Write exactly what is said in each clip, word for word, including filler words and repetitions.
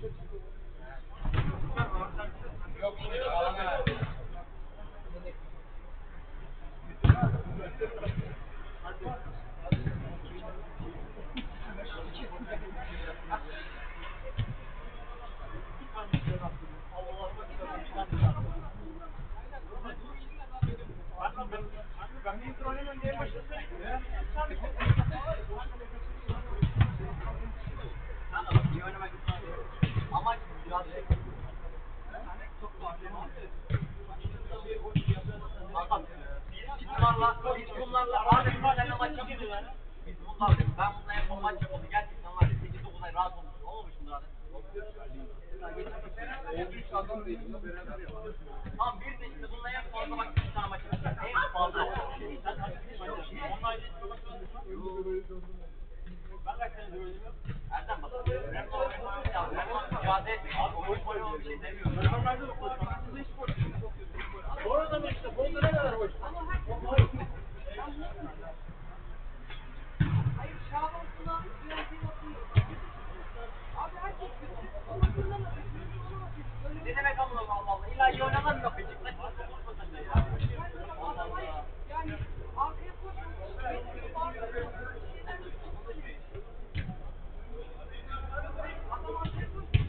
Tamam bir de işte bununla en fazla bak iki tane maç yapacağız. En fazla. Ben kaç tane gördüm ya? Erdem bak. Önemli olan oynamak ya. Önemli olan mücadele etmek. Oyun oynamak bir şey demiyorum. Normalde de koşmak. Siz de hiç koşmuyorsunuz. Doğru da işte. Bolda ne kadar hoş. Hayır Şaban'sına biraz bir bakıyor. Abi herkes ne demek amına Allah Allah. İlla iyi oynanan yok peki. yani arkaya koşuyor. Adam arkaya koşuyor.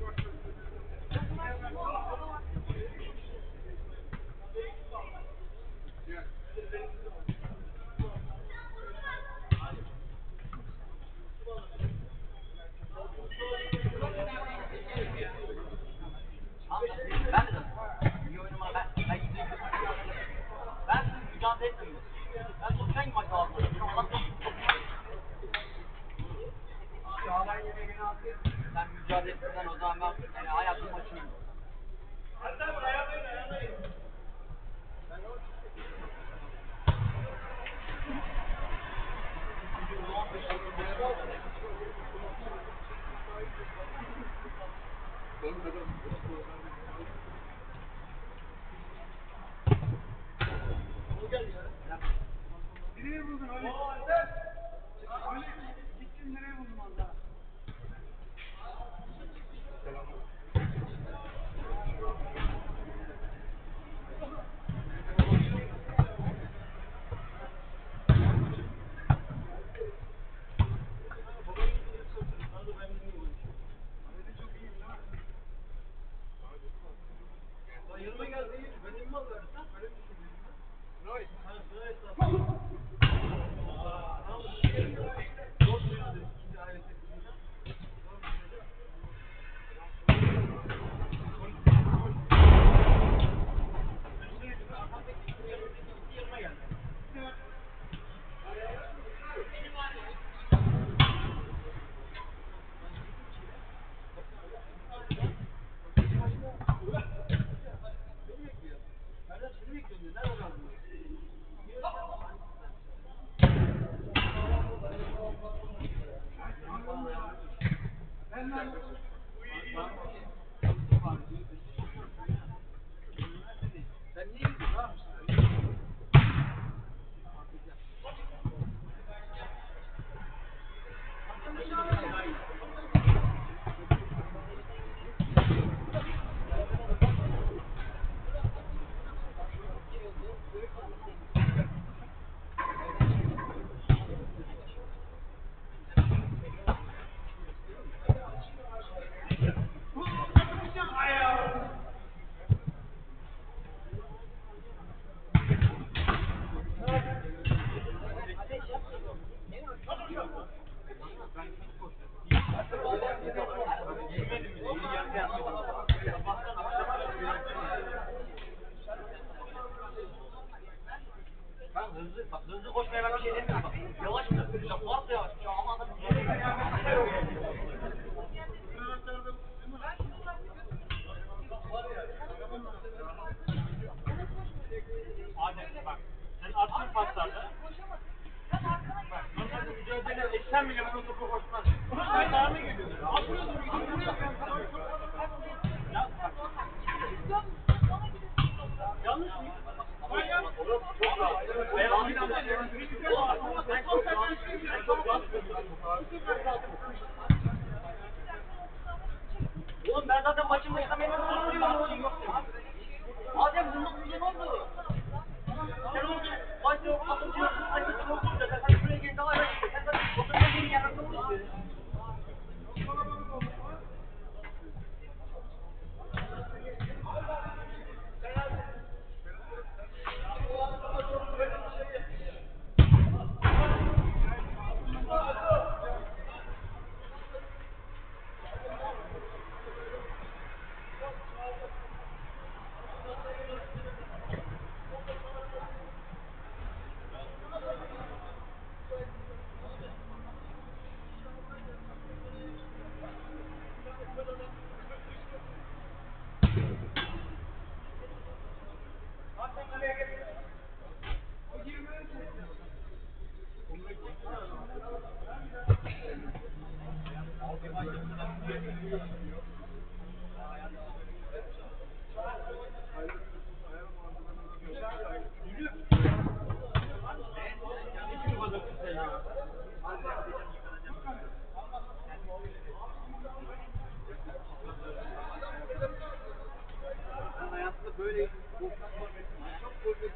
Ben de iyi oynama ben ben gideyim. Ben mücadele etmiyorum. Ben çok hangi maç aldım? Sen mücadele etmeden o zaman ben yani hayatım maçını. Hatta buraya dön ayağındayım. Nereye buldun öyle? Öyle gittin nereye buldun valla? Yanıma geldi. Ben inmez versen. Öyle mi düşünüyorsun? Right. Ha, evet. Sen niye gidiyorsun abi? Ben hızlı, bak hızlı koşmaya ben bir şey demiyorum bak. Yavaş mı? Yavaş yavaş. Şu ama adam Adem bak. Sen attığın paslarda bak, normalde mücadele etsen bile bunu topu koşmaz. Sen daha mı gidiyorsun? Atmıyorsun, gidiyorsun. Ya bak. Yanlış mı? Ben yanlış. Çok rahat. Ben yanlış. Ben çok rahat. Ben çok rahat. ben zaten maçın başında benim sorumluyum. Adem bunun bize ne oldu? Sen onu maçta atıyorsun, maçta oturunca sen şuraya gelin daha öyle. Sen zaten oturmaya gelin yanında işte. Hayatımda böyle çok korkunç.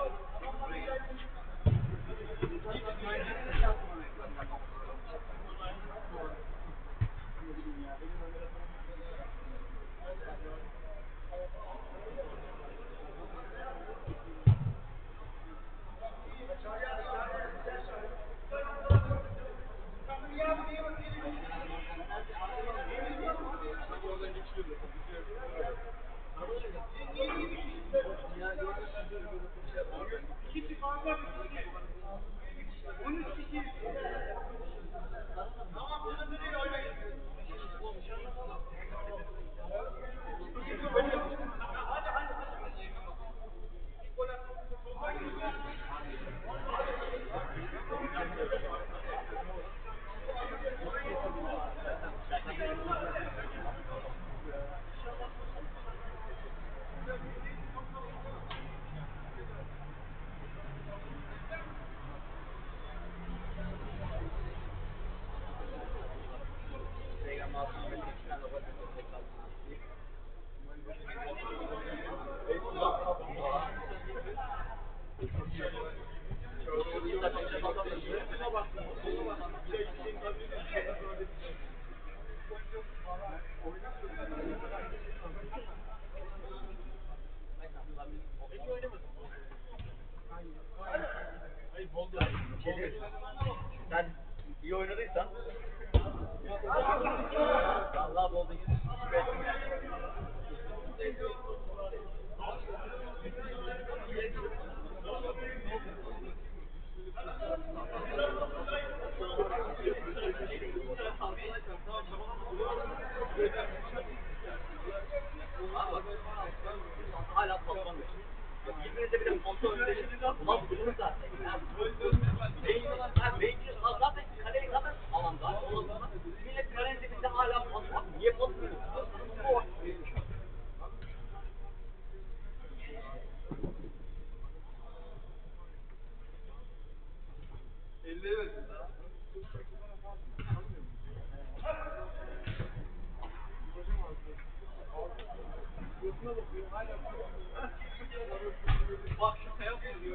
Sen iyi oynadıysan Allah bolda yüz şükür ettim yani. Hala patron beş. İzmir'de bir de kontrol ödeşi. Ulan bunu zaten. Beyin var. Beyin zaten kaleyi zaten alanda. Millet kalenin dibinde hala patron. Niye patron? O. elli versin daha. Bak şu kaya vuruyor.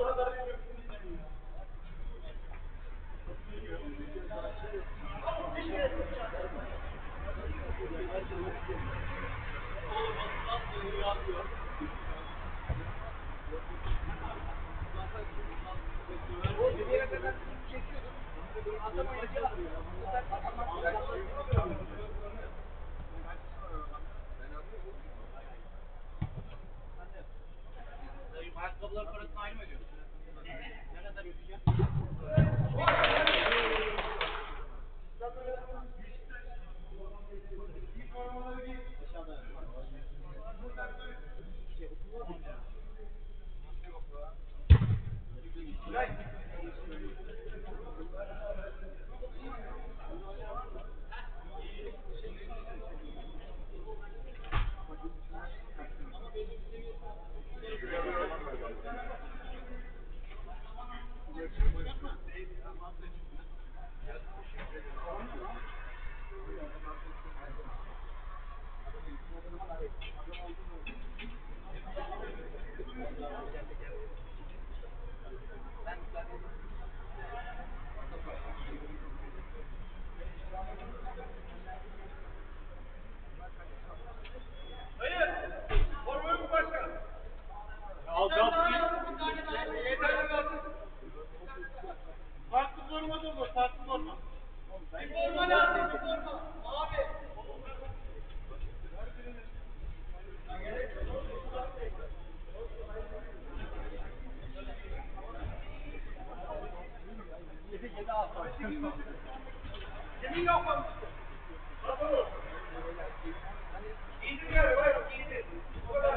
Ayakkabılar parasını aynı mı ödüyorsun? Ne kadar ödeyeceğim? Ben müsaade edeyim. Hayır. Formayı mı başkan? Al kalsın. Yeter kalsın. Farklı forma da olur. Farklı forma. Bir forma lazım. Bir forma. Abi. Yemin yapmamıştı. Bravo. İyidir yani. Var. İyidir. Bu kadar.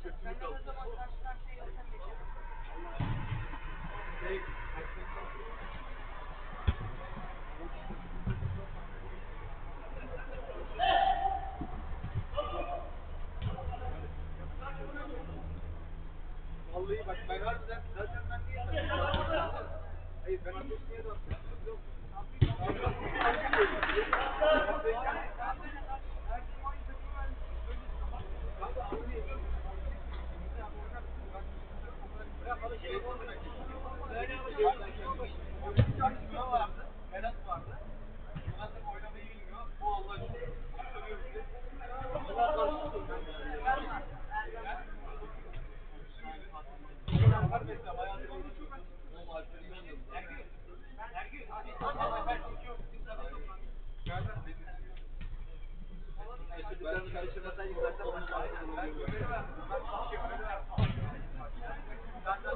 Benden o zaman karşı karşıya yoldan geçelim. Vallahi bak ben harbiden zaten ben niye hayır ben ateşliğe döndüm. Berat vardı. Murat'ın oynamayı bilmiyor. Bu Allah için. Bunlar karşılıklı. Var mesela bayağı bir oyunu çok açık. O Alper'i görmüyorum. Ergün. Ergün. Ben çekiyorum. Nereden beni? Ben karıştırmasaydık zaten onu çağırdım. Ben gömeri verdim. Ben bir gömeri verdim. Ben de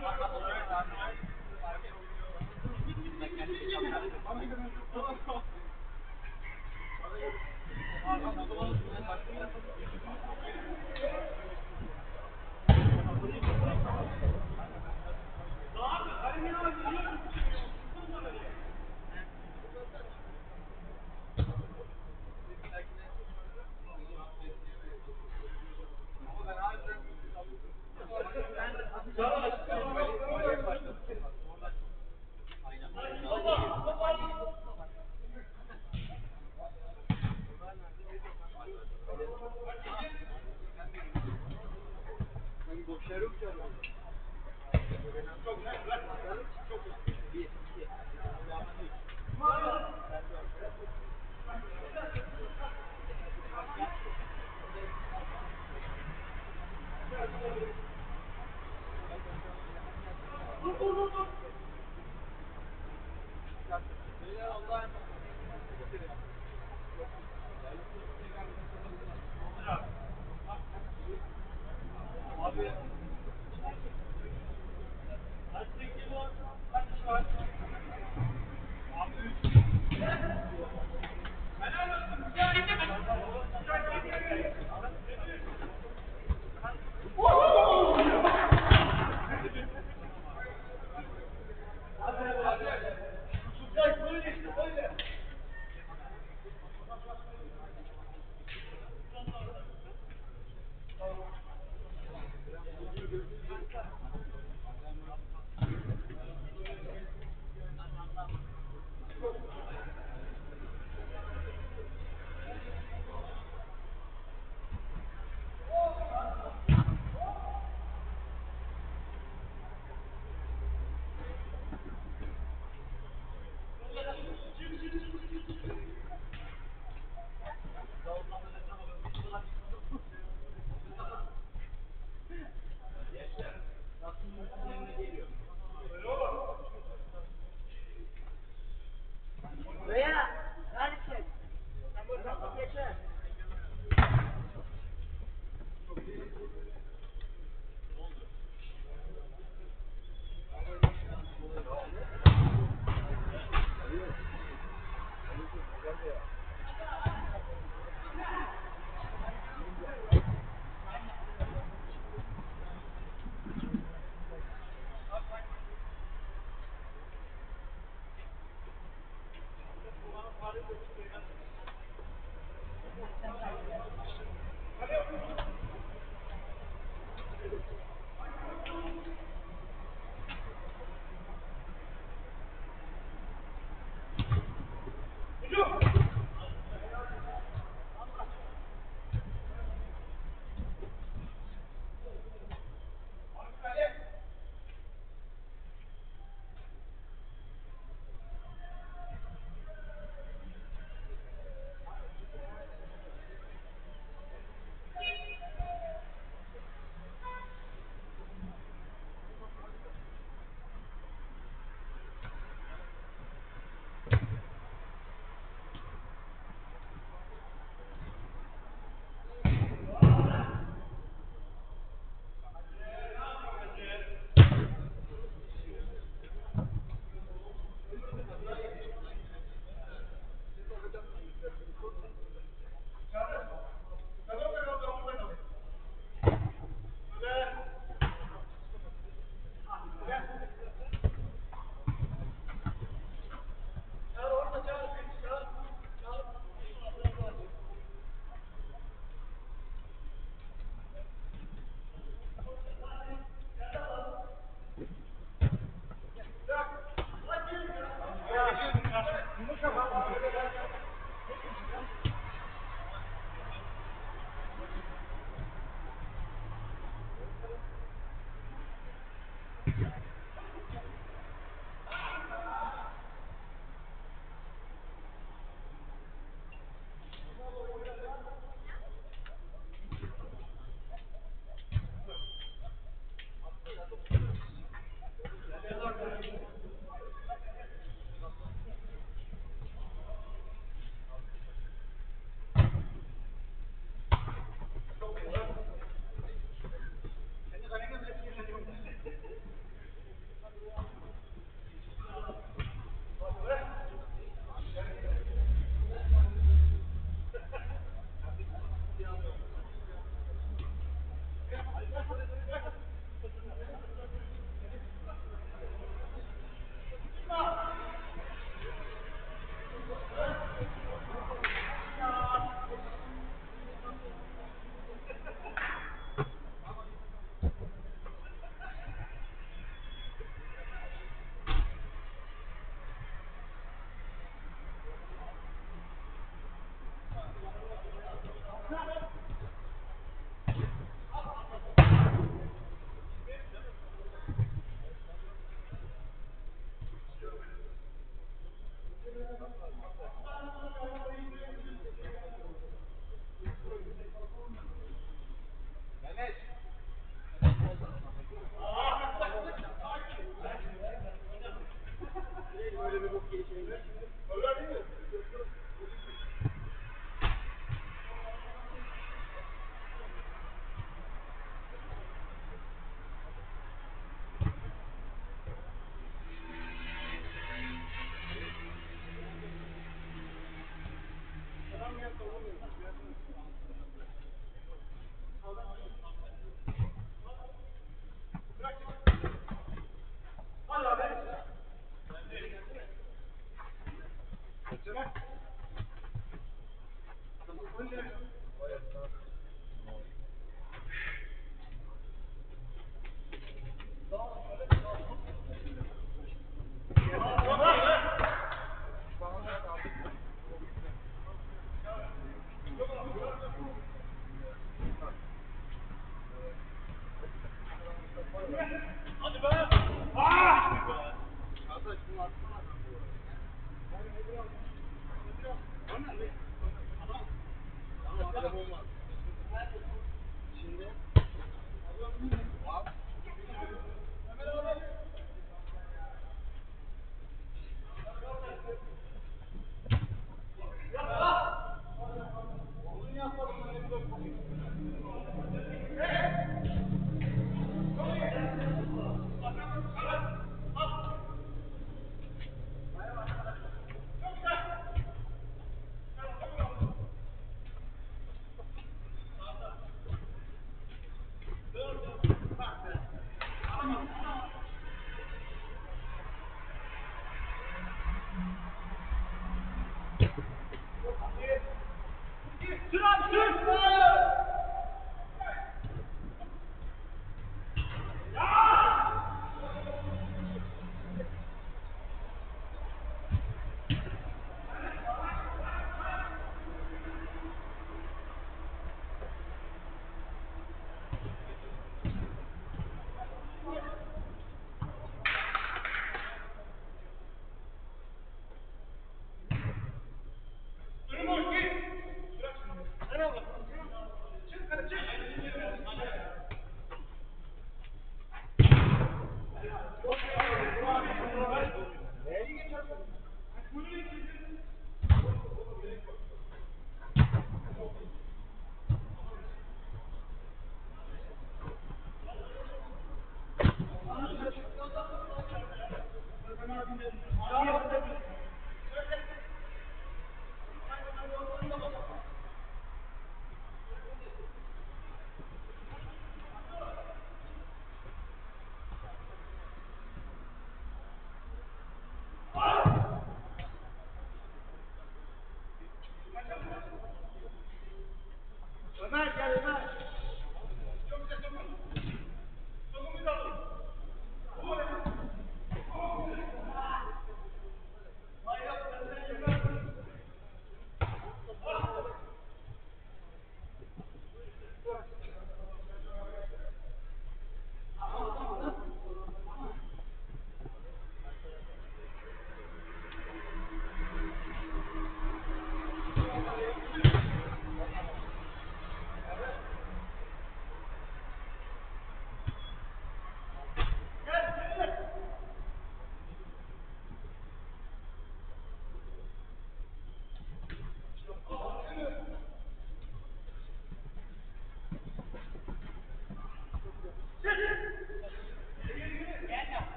Veya neredesin? Geçer.